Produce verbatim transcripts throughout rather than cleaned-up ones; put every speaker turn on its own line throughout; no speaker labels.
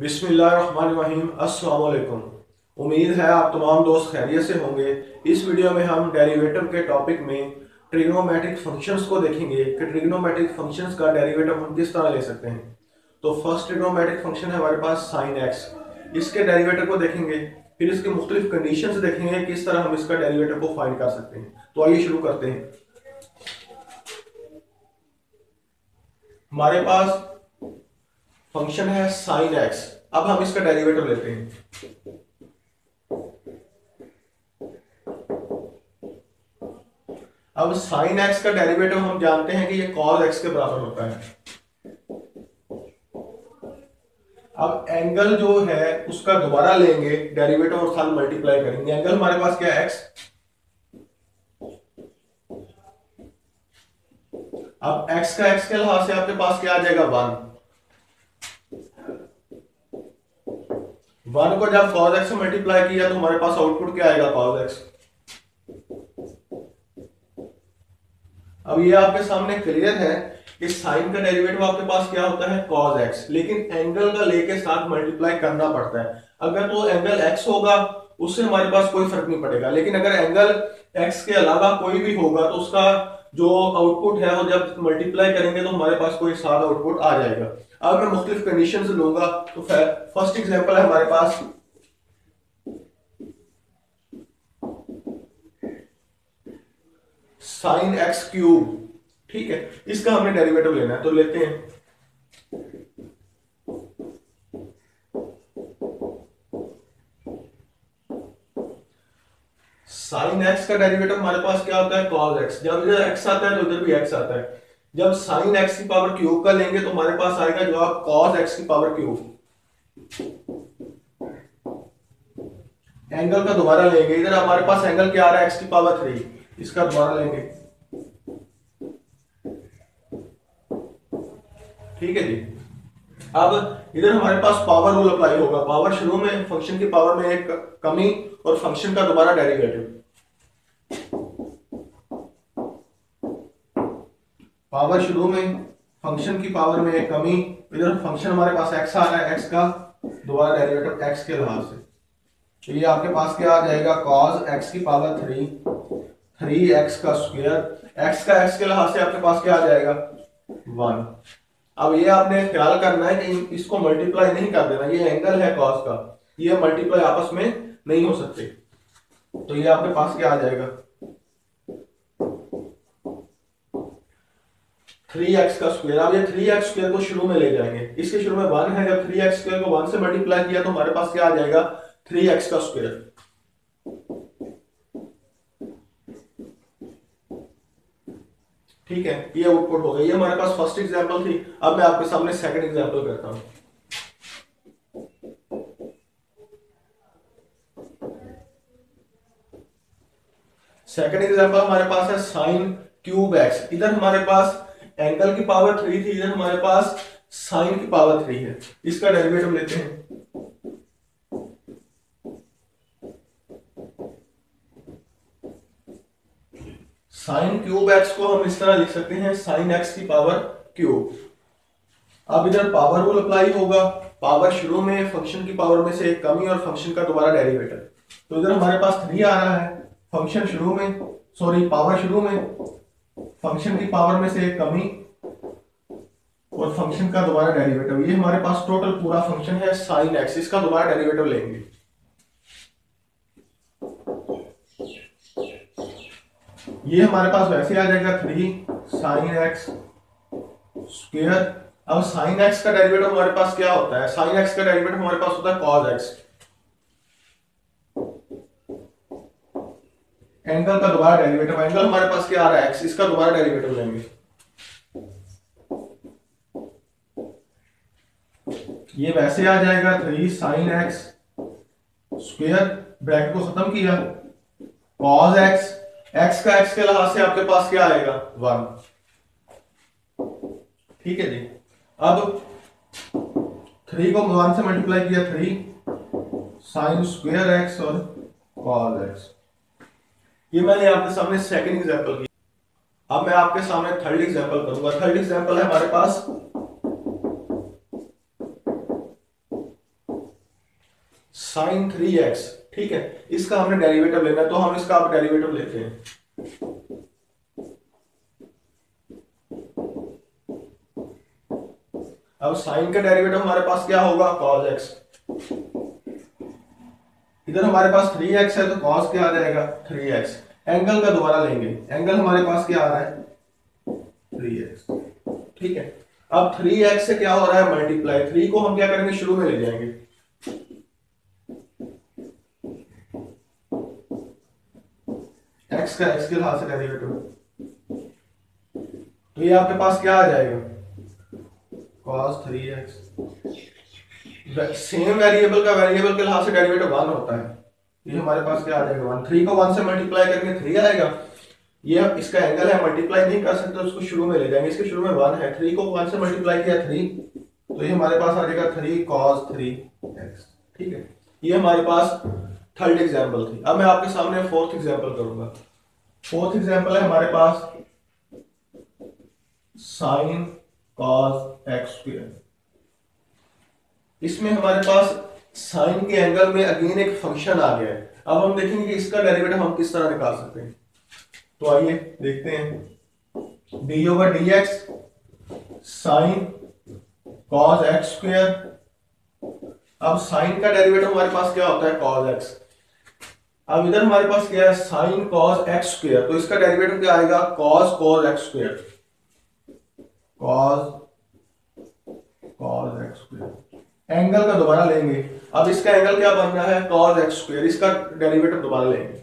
बिस्मिल्लाहिर्रहमानिर्रहीम। अस्सलाम वालेकुम। उम्मीद है आप तमाम दोस्त खैरियत से होंगे। इस वीडियो में हम डेरिवेटिव के टॉपिक में ट्रिग्नोमेट्रिक फंक्शंस को देखेंगे कि ट्रिग्नोमेट्रिक फंक्शंस का डेरिवेटिव हम किस तरह ले सकते हैं। तो फर्स्ट ट्रिग्नोमेट्रिक फंक्शन है हमारे पास साइन एक्स। इसके डेरिवेटिव को देखेंगे, फिर इसके मुख्तलिफ कंडीशंस देखेंगे किस तरह हम इसका डेरिवेटिव को फाइंड कर सकते हैं। तो आइए शुरू करते हैं। हमारे पास फंक्शन है साइन एक्स। अब हम इसका डेरिवेटिव लेते हैं। अब साइन एक्स का डेरिवेटिव हम जानते हैं कि ये कॉस एक्स के बराबर होता है। अब एंगल जो है उसका दोबारा लेंगे डेरिवेटिव और साथ मल्टीप्लाई करेंगे। एंगल हमारे पास क्या है, एक्स। अब एक्स का एक्स के लिहाज से आपके पास क्या आ जाएगा, वन। वन को जब कॉस एक्स से मल्टीप्लाई किया तो हमारे पास आउटपुट क्या आएगा, कॉस एक्स। अब ये आपके सामने क्लियर है कि साइन का डेरिवेटिव आपके पास क्या होता है, कॉस एक्स, लेकिन एंगल का लेके साथ मल्टीप्लाई करना पड़ता है। अगर तो एंगल एक्स होगा उससे हमारे पास कोई फर्क नहीं पड़ेगा, लेकिन अगर एंगल एक्स के अलावा कोई भी होगा तो उसका जो आउटपुट है वो जब मल्टीप्लाई करेंगे तो हमारे पास कोई साथ आउटपुट आ जाएगा। अब मैं मुख्तलिफ कंडीशन लूंगा। तो फर्स्ट एग्जांपल है हमारे पास साइन एक्स क्यूब। ठीक है, इसका हमें डेरिवेटिव लेना है तो लेते हैं। साइन एक्स का डेरिवेटिव हमारे पास क्या होता है, कॉस एक्स। जब इधर एक्स आता है तो इधर भी एक्स आता है। जब साइन एक्स की पावर क्यूब का लेंगे तो हमारे पास आएगा जवाब कॉस एक्स की पावर क्यूब। एंगल का दोबारा लेंगे, इधर हमारे पास एंगल क्या आ रहा है, एक्स की पावर थ्री। इसका दोबारा लेंगे। ठीक है जी। अब इधर हमारे पास पावर रूल अप्लाई होगा। पावर शुरू में फंक्शन की पावर में एक कमी और फंक्शन का दोबारा डेरिवेटिव। पावर शुरू में फंक्शन की पावर में एक कमी, इधर फंक्शन हमारे पास एक्स आ रहा है, एक्स का दोबारा डेरिवेटिव एक्स के लिहाज से। तो ये आपके पास क्या आ जाएगा, कॉस एक्स की पावर थ्री, थ्री एक्स का स्क्वायर। एक्स का एक्स के लिहाज से आपके पास क्या आ जाएगा, वन। अब ये आपने ख्याल करना है कि इसको मल्टीप्लाई नहीं कर देना। ये एंगल है कॉस का, ये मल्टीप्लाई आपस में नहीं हो सकते। तो ये आपके पास क्या आ जाएगा, थ्री एक्स का स्क्वायर। अब ये थ्री एक्स स्क्वायर को शुरू में ले जाएंगे, इसके शुरू में वन है। जब थ्री एक्स स्क्वायर को वन से मल्टीप्लाई किया तो हमारे पास क्या आ जाएगा, थ्री एक्स का स्क्वायर। ठीक है, ये आउटपुट हो गई। ये हमारे पास फर्स्ट एग्जांपल थी। अब मैं आपके सामने सेकंड एग्जांपल करता हूं। सेकंड एग्जांपल हमारे पास है साइन क्यूब एक्स। इधर हमारे पास एंगल की पावर थ्री थी, इधर हमारे पास साइन की पावर थ्री है। इसका डेरिवेटिव लेते हैं। साइन क्यूब एक्स को हम इस तरह लिख सकते हैं, साइन एक्स की पावर क्यूब। अब इधर पावर रूल अप्लाई होगा। पावर शुरू में फंक्शन की पावर में से एक कमी और फंक्शन का दोबारा डेरिवेटिव। तो इधर हमारे पास थ्री आ रहा है, फंक्शन शुरू में, सॉरी पावर शुरू में, फंक्शन की पावर में से एक कमी और फंक्शन का दोबारा डेरिवेटिव। ये हमारे पास टोटल पूरा फंक्शन है साइन एक्स। इसका दोबारा डेरिवेटिव लेंगे। ये हमारे पास वैसे आ जाएगा थ्री साइन एक्स स्क्वायर। अब साइन एक्स का डेरिवेटिव हमारे पास क्या होता है, साइन एक्स का डेरिवेटिव हमारे पास होता है कॉस एक्स। एंगल का दोबारा डेरिवेटिव, एंगल हमारे पास क्या आ रहा है, एक्स। इसका दोबारा डेरिवेटिव लेंगे। ये वैसे आ जाएगा three sine x square, bracket को खत्म किया, कॉस एक्स। एक्स का एक्स के लिहाज से आपके पास क्या आएगा, वन। ठीक है जी। अब थ्री को वन से मल्टीप्लाई किया, थ्री साइन स्क्वायर एक्स और कॉस एक्स। ये मैंने आपके सामने सेकंड एग्जांपल किया। अब मैं आपके सामने थर्ड एग्जांपल करूंगा। थर्ड एग्जांपल है हमारे पास साइन थ्री एक्स, ठीक है, इसका हमने डेरिवेटिव लेना है, तो हम इसका आप डेरिवेटिव लेते हैं। अब साइन का डेरिवेटिव हमारे पास क्या होगा, कॉस एक्स। इधर हमारे पास थ्री एक्स है तो कॉस क्या आ जाएगा, थ्री एक्स। एंगल का दोबारा लेंगे, एंगल हमारे पास क्या आ रहा है, थ्री एक्स, ठीक है। अब थ्री एक्स से क्या हो रहा है, मल्टीप्लाई, थ्री को हम क्या करेंगे, शुरू में ले जाएंगे, एक्स का एक्स के लिहाज से डेरिवेटिव, तो ये आपके पास क्या आ जाएगा, cos three x. Same variable का वेरिएबल के लिहाज से डेरिवेटिव वन होता है, ये हमारे पास क्या आ जाएगा, वन। थ्री को वन से मल्टीप्लाई करेंगे थ्री आएगा, ये इसका एंगल है, मल्टीप्लाई नहीं कर सकते, उसको शुरू में ले जाएंगे, इसके शुरू में वन है, थ्री को वन से मल्टीप्लाई किया थ्री, तो ये हमारे पास आ जाएगा थ्री कॉस थ्री एक्स, ठीक है। ये हमारे पास थर्ड एग्जाम्पल थी। अब मैं आपके सामने फोर्थ एग्जाम्पल करूंगा। फोर्थ एग्जाम्पल है हमारे पास साइन कॉस एक्स स्क्वायर। इसमें हमारे पास साइन के एंगल में अगेन एक फंक्शन आ गया है। अब हम देखेंगे कि इसका डेरिवेटिव हम किस तरह निकाल सकते हैं। तो आइए देखते हैं, d over d x sine cos x square. अब साइन का डेरिवेटिव हमारे पास क्या होता है, कॉस एक्स। अब इधर हमारे पास क्या है, साइन कॉस एक्स स्क्वायर, तो इसका डेरिवेटिव क्या आएगा, cos cos x square, cos cos x square. Angle का दोबारा लेंगे, अब इसका एंगल क्या बन रहा है, कॉस एक्स स्क्वायर, इसका डेरिवेटिव दोबारा लेंगे,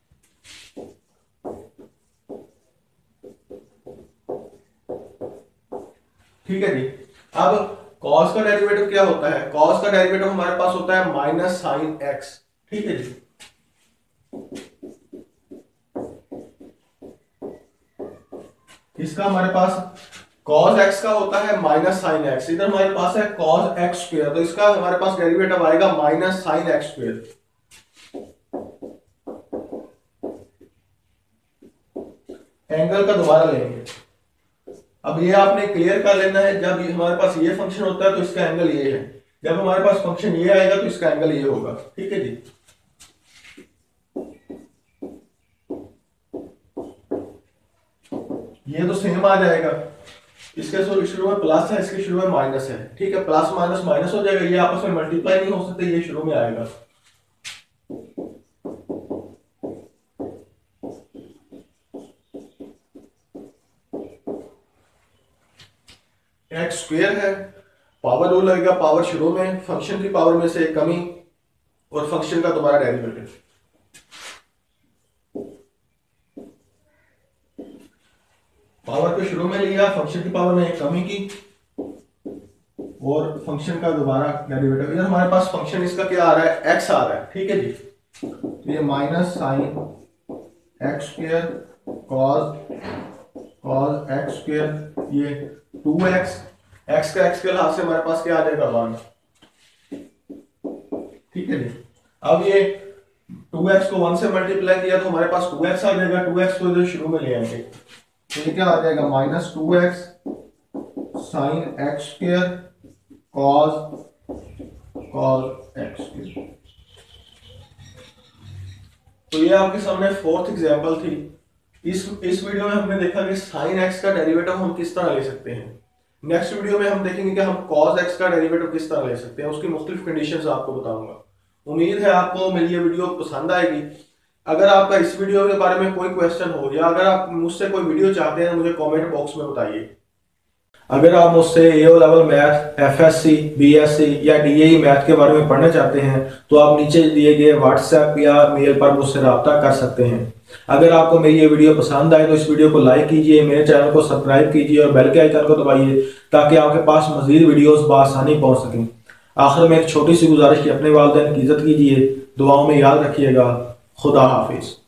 ठीक है जी। अब कॉस का डेरिवेटिव क्या होता है, कॉस का डेरिवेटिव हमारे पास होता है माइनस साइन एक्स, ठीक है जी। इसका हमारे पास cos x का होता है माइनस साइन एक्स, इधर हमारे पास है cos x स्क्वायर, तो इसका हमारे पास डेरिवेटिव आएगा minus sine x square. Angle का दोबारा लेंगे, अब ये आपने क्लियर कर लेना है, जब ये हमारे पास ये फंक्शन होता है तो इसका एंगल ये है, जब हमारे पास फंक्शन ये आएगा तो इसका एंगल ये होगा, ठीक है जी। ये तो सेम आ जाएगा, इसके शुरू में प्लस है, इसके शुरू में माइनस है, ठीक है, प्लस माइनस माइनस हो जाएगा, ये आपस में मल्टीप्लाई नहीं हो सकते, ये शुरू में आएगा। एक्स स्क्वायर है, पावर रूल लगेगा, पावर शुरू में, फंक्शन की पावर में से कमी और फंक्शन का दोबारा डेरिवेटिव। पावर को शुरू में लिया, फंक्शन की पावर में एक कमी की और फंक्शन का दोबारा डेरिवेटिव। इधर हमारे पास फंक्शन इसका क्या आ रहा है, एक्स आ रहा है, ठीक है जी। तो ये minus sine x square cos cos x square, ये टू एक्स, एक्स का एक्स के लिहाज से हमारे पास क्या आ जाएगा, वन, ठीक है जी। अब ये टू एक्स को वन से मल्टीप्लाई किया तो हमारे पास टू एक्स आ जाएगा, टू एक्स को इधर शुरू में ले आएंगे, तो ये क्या आ जाएगा, minus two x sine x square cos cos x square. तो ये आपके सामने फोर्थ एग्जांपल थी। इस इस वीडियो में हमने देखा कि साइन एक्स का डेरिवेटिव हम किस तरह ले सकते हैं। नेक्स्ट वीडियो में हम देखेंगे कि हम कॉस एक्स का डेरिवेटिव किस तरह ले सकते हैं, उसकी मुख्तलिफ कंडीशंस आपको बताऊंगा। उम्मीद है आपको मेरी ये वीडियो पसंद आएगी। अगर आपका इस वीडियो के बारे में कोई क्वेश्चन हो या अगर आप मुझसे कोई वीडियो चाहते हैं मुझे कमेंट बॉक्स में बताइए। अगर आप मुझसे A O level math, FSc, BSc या डीएई मैथ के बारे में पढ़ना चाहते हैं तो आप नीचे दिए गए व्हाट्सएप या मेल पर मुझसे रब्ता कर सकते हैं। अगर आपको मेरी ये वीडियो पसंद आए तो इस वीडियो को लाइक कीजिए, मेरे चैनल को सब्सक्राइब कीजिए और बेल के आइकन को दबाइए ताकि आपके पास मजीद वीडियोस बआसानी पहुंच सकें। आखिर में एक छोटी सी गुजारिश की, अपने वालिदैन की इज्जत कीजिए, दुआओं में याद रखिएगा। खुदा हाफिज।